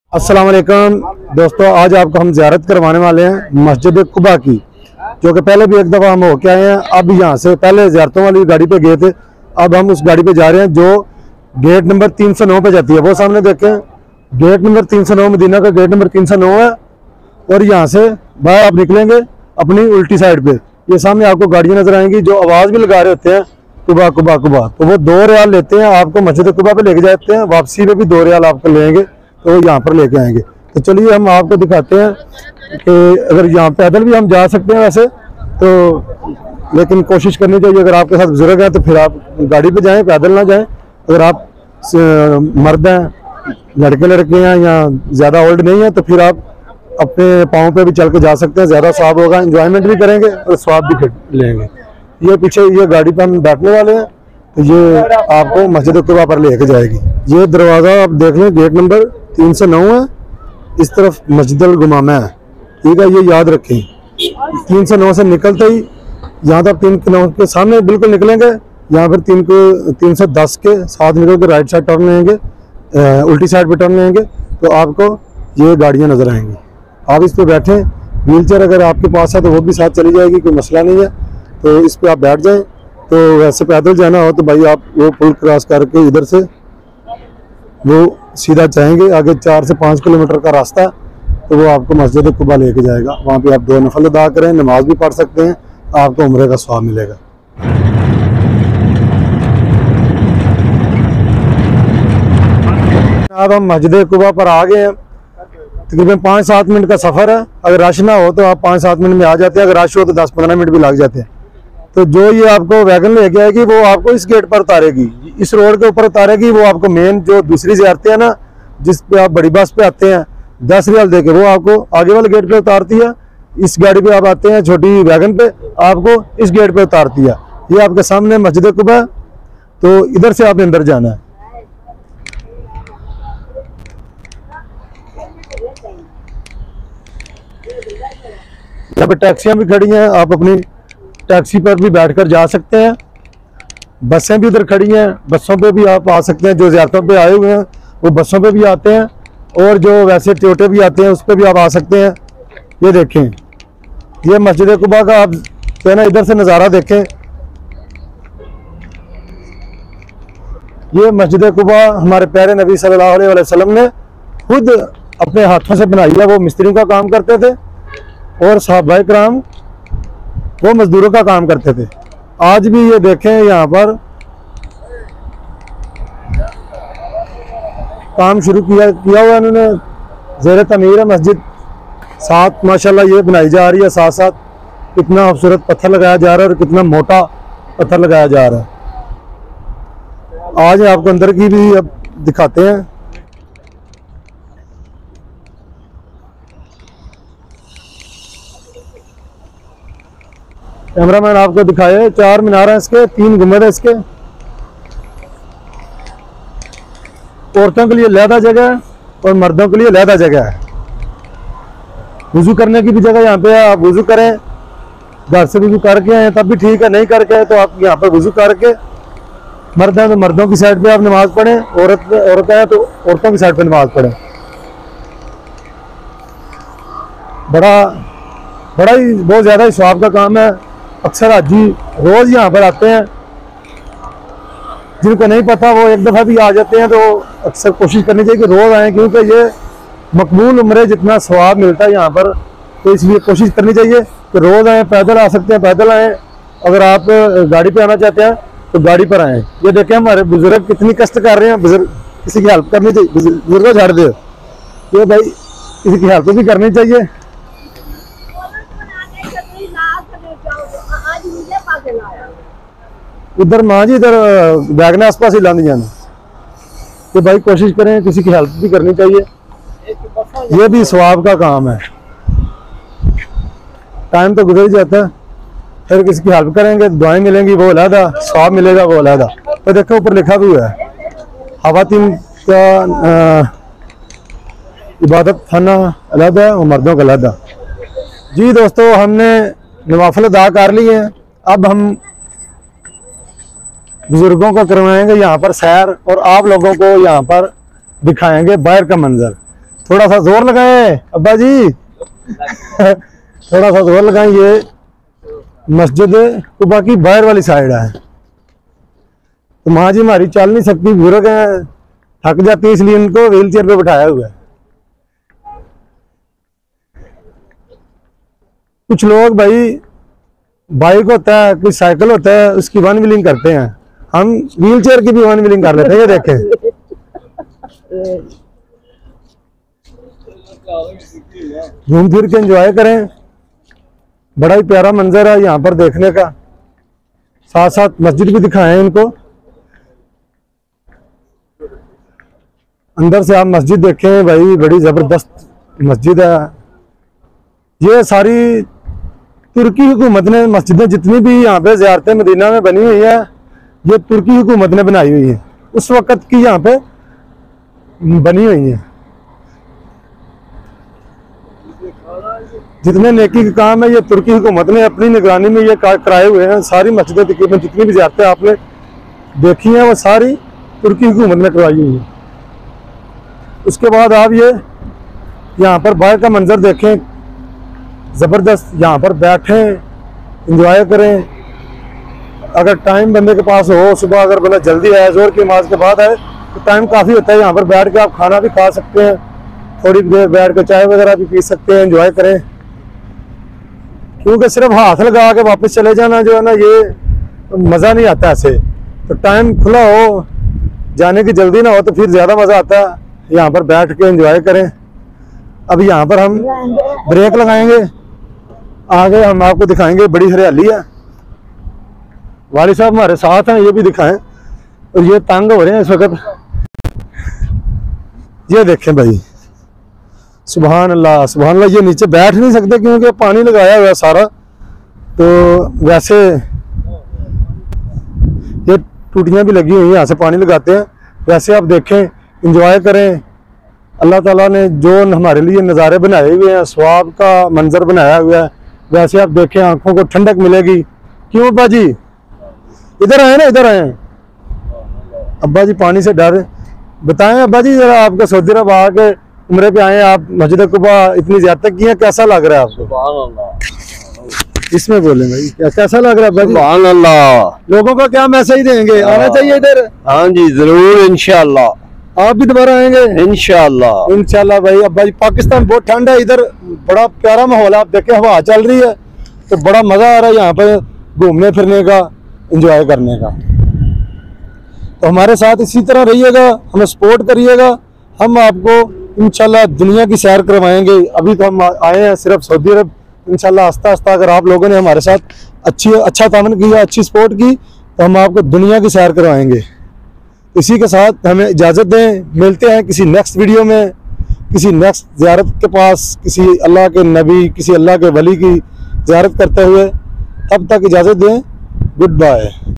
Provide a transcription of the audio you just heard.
अस्सलाम वालेकुम दोस्तों, आज आपको हम ज़ियारत करवाने वाले हैं मस्जिद कुबा की, जो कि पहले भी एक दफ़ा हम होके आए हैं। अब यहाँ से पहले ज़ियारतों वाली गाड़ी पे गए थे, अब हम उस गाड़ी पे जा रहे हैं जो गेट नंबर 309 पे जाती है। वो सामने देखें, गेट नंबर 309 मदीना का गेट नंबर 309 है। और यहाँ से बाहर आप निकलेंगे अपनी उल्टी साइड पे, ये सामने आपको गाड़ियाँ नजर आएंगी जो आवाज़ भी लगा रहे होते हैं कुबा कुबा कुबा। तो वो 2 रियाल लेते हैं, आपको मस्जिद कुबा पे लेके जाते हैं, वापसी में भी 2 रियाल आपको लेंगे, तो यहाँ पर लेके आएंगे। तो चलिए हम आपको दिखाते हैं कि अगर यहाँ पैदल भी हम जा सकते हैं वैसे तो, लेकिन कोशिश करनी चाहिए। अगर आपके साथ बुजुर्ग हैं तो फिर आप गाड़ी पे जाएं, पैदल ना जाएं। अगर आप मर्द हैं, लड़के हैं या ज़्यादा ओल्ड नहीं है तो फिर आप अपने पाँव पे भी चल के जा सकते हैं, ज़्यादा स्वाब होगा, इंजॉयमेंट भी करेंगे और स्वाब भी लेंगे। ये पीछे ये गाड़ी पर हम बैठने वाले हैं, तो ये आपको मस्जिद कुबा पर लेके जाएगी। ये दरवाज़ा आप देख लें, गेट नंबर 309 है, इस तरफ मस्जिद अल गुमामा है, ठीक है, ये याद रखें। 309 से निकलते ही यहाँ तक 309 के सामने बिल्कुल निकलेंगे, यहाँ पर 310 के साथ निकल के राइट साइड टर्न लेंगे, उल्टी साइड पे टर्न लेंगे तो आपको ये गाड़ियाँ नजर आएंगी। आप इस पे बैठें, व्हीलचेयर अगर आपके पास है तो वो भी साथ चली जाएगी, कोई मसला नहीं है, तो इस पे आप बैठ जाएं। तो वैसे पैदल जाना हो तो भाई आप वो पुल क्रॉस करके इधर से वो सीधा जाएंगे, आगे 4 से 5 किलोमीटर का रास्ता है, तो वो आपको मस्जिद कुबा लेके जाएगा। वहाँ पे आप 2 नफल अदा करें, नमाज भी पढ़ सकते हैं, आपको उम्रे का सवाब मिलेगा। अब हम मस्जिद कुबा पर आ गए हैं, तकरीबन 5-7 मिनट का सफ़र है। अगर रश ना हो तो आप 5-7 मिनट में आ जाते हैं, अगर रश हो तो 10-15 मिनट भी लग जाते हैं। तो जो ये आपको वैगन लेके आएगी वो आपको इस गेट पर उतारेगी, इस रोड के ऊपर उतारेगी। वो आपको मेन जो दूसरी ज़ियारतें हैं ना, जिस पे आप बड़ी बस पे आते हैं 10 रियाल देके, वो आपको आगे वाले गेट पे उतारती है। इस गाड़ी पे आप आते हैं छोटी वैगन पे, आपको इस गेट पे उतारती है। ये आपके सामने मस्जिद कुबा, तो इधर से आपने अंदर जाना है। यहाँ पे टैक्सियाँ भी खड़ी हैं, आप अपनी टैक्सी पर भी बैठकर जा सकते हैं। बसें भी उधर खड़ी हैं, बसों पे भी आप आ सकते हैं। जो ज़ियारतों पे आए हुए हैं वो बसों पे भी आते हैं, और जो वैसे टोटे भी आते हैं उस पर भी आप आ सकते हैं। ये देखें, ये मस्जिद कुबा का आप जो है ना इधर से नज़ारा देखें। ये मस्जिद कुबा हमारे प्यारे नबी सल्लल्लाहु अलैहि वसल्लम ने खुद अपने हाथों से बनाई है। वो मिस्त्रियों का काम करते थे और सहाबाए किराम वो मजदूरों का काम करते थे। आज भी ये देखें, यहाँ पर काम शुरू किया हुआ इन्होंने, ज़ेर तमीर है मस्जिद। साथ माशाल्लाह ये बनाई जा रही है, साथ साथ कितना खूबसूरत पत्थर लगाया जा रहा है और कितना मोटा पत्थर लगाया जा रहा है। आज आपको अंदर की भी अब दिखाते हैं। कैमरामैन आपको दिखाए, 4 मीनार हैं इसके, 3 गुंबद है इसके। औरतों के लिए अलहदा जगह है और मर्दों के लिए अलहदा जगह है। वुजू करने की भी जगह यहाँ पे है, आप वुजू करें, घर से वुजू करके आए तब भी ठीक है, नहीं करके आए तो आप यहाँ पर वुजू करके, मर्द हैं तो मर्दों की साइड पे आप नमाज पढ़ें, औरतें हैं तो औरतों की साइड पे नमाज पढ़ें। बड़ा ही बहुत ज़्यादा ही सवाब का काम है। अक्सर हाजी रोज़ यहाँ पर आते हैं, जिनको नहीं पता वो एक दफ़ा भी आ जाते हैं। तो अक्सर कोशिश करनी चाहिए कि रोज़ आएँ, क्योंकि ये मकबूल उम्रे जितना सवाब मिलता है यहाँ पर, तो इसलिए कोशिश करनी चाहिए कि रोज़ आएँ। पैदल आ सकते हैं, पैदल आएँ। अगर आप गाड़ी पे आना चाहते हैं तो गाड़ी पर आएँ। ये देखें हमारे बुजुर्ग कितनी कष्ट कर रहे हैं, बुजुर्ग किसी की हेल्प करनी चाहिए। बुजुर्ग को छाड़ दे, ये भाई किसी की हेल्प भी करनी चाहिए। इधर माँ जी, इधर बैगने आस पास ही लानी जाना, तो भाई कोशिश करें, किसी की हेल्प भी करनी चाहिए, ये भी सवाब का काम है। टाइम तो गुजर ही जाता है, फिर किसी की हेल्प करेंगे, दुआएं मिलेंगी, वो अलहदा, सवाब मिलेगा वो अलहदा। तो देखो ऊपर लिखा भी हुआ है, खवातीन का इबादत खाना अलहदा है और मर्दों का अलहदा। जी दोस्तों, हमने नवाफिल अदा कर लिए हैं, अब हम बुजुर्गों को करवाएंगे यहाँ पर सैर, और आप लोगों को यहाँ पर दिखाएंगे बाहर का मंजर। थोड़ा सा जोर लगाएं अब्बा जी। थोड़ा सा जोर लगाएं। ये मस्जिद कुबा की बाहर वाली साइड है, तो माँ जी हमारी चल नहीं सकती, बुजुर्ग हैं, थक जाती है, इसलिए इनको व्हील चेयर पे बिठाया हुआ है। कुछ लोग भाई बाइक होता है, कोई साइकिल होता है, उसकी वन व्हीलिंग करते हैं, हम व्हील चेयर की भी वन व्हीलिंग कर लेते हैं। ये देखें, घूम फिर के एंजॉय करें। बड़ा ही प्यारा मंजर है यहाँ पर देखने का। साथ साथ मस्जिद भी दिखाएं इनको। अंदर से आप मस्जिद देखें भाई, बड़ी जबरदस्त मस्जिद है। ये सारी तुर्की हुकूमत ने मस्जिदें जितनी भी यहाँ पे ज़ियारतें मदीना में बनी हुई है, ये तुर्की हुकूमत ने बनाई हुई है, उस वक़्त की यहाँ पे बनी हुई है। जितने नेकी के काम है ये तुर्की हुकूमत ने अपनी निगरानी में ये कराए हुए हैं। सारी मस्जिदें तकरीबन जितनी भी ज़ियारतें आपने देखी हैं वो सारी तुर्की हुकूमत ने करवाई हुई है। उसके बाद आप ये यहाँ पर बाहर का मंजर देखें, ज़बरदस्त। यहाँ पर बैठें, इंजॉय करें। अगर टाइम बंदे के पास हो, सुबह अगर बंदा जल्दी आए, जोर की नमाज के बाद आए, तो टाइम काफ़ी होता है। यहाँ पर बैठ के आप खाना भी खा सकते हैं, थोड़ी देर बैठ के चाय वगैरह भी पी सकते हैं, इंजॉय करें। क्योंकि सिर्फ हाथ लगा के वापस चले जाना जो है ना, ये मज़ा नहीं आता ऐसे। तो टाइम खुला हो, जाने की जल्दी ना हो, तो फिर ज़्यादा मज़ा आता है। यहाँ पर बैठ के एंजॉय करें। अब यहाँ पर हम ब्रेक लगाएंगे, आगे हम आपको दिखाएंगे, बड़ी हरियाली है। वाली साहब हमारे साथ हैं, ये भी दिखाएं। और ये तंग हो रहे हैं इस वक्त। ये देखें भाई, सुभान अल्लाह सुभान अल्लाह। ये नीचे बैठ नहीं सकते क्योंकि पानी लगाया हुआ है सारा, तो वैसे ये टूटियां भी लगी हुई हैं, यहाँ से पानी लगाते हैं। वैसे आप देखें, इंजॉय करें। अल्लाह ताला ने जो हमारे लिए नज़ारे बनाए हुए हैं, स्वाब का मंजर बनाया हुआ है, वैसे आप देखें, आंखों को ठंडक मिलेगी। क्यों अब्बा जी? इधर आए ना, इधर आए। अब्बा जी पानी से डर। बताएं अब्बा जी जरा, आपका सऊदी अरब आके उम्रे पे आए आप, मस्जिद कुबा इतनी ज़्यारत की है, कैसा लग रहा है आपको? इसमें बोले भाई, कैसा लग रहा है अब्बा जी? सुभान अल्लाह। लोगों को क्या मैसेज देंगे? आना चाहिए इधर? हाँ जी जरूर, इंशाल्लाह। आप भी दोबारा आएंगे? इंशाल्लाह इंशाल्लाह। भाई अब्बा जी, पाकिस्तान बहुत ठंड है, इधर बड़ा प्यारा माहौल है। आप देखें, हवा चल रही है, तो बड़ा मज़ा आ रहा है यहाँ पे घूमने फिरने का, एंजॉय करने का। तो हमारे साथ इसी तरह रहिएगा, हमें सपोर्ट करिएगा। हम आपको इंशाल्लाह दुनिया की सैर करवाएंगे। अभी तो हम आए हैं सिर्फ सऊदी अरब। इंशाल्लाह आस्ता आस्ता अगर आप लोगों ने हमारे साथ अच्छा तामन किया, अच्छी सपोर्ट की, तो हम आपको दुनिया की सैर करवाएंगे। इसी के साथ हमें इजाज़त दें। मिलते हैं किसी नेक्स्ट वीडियो में, किसी नेक्स्ट ज़ियारत के पास, किसी अल्लाह के नबी, किसी अल्लाह के वली की ज़ियारत करते हुए। तब तक इजाज़त दें। Good bye.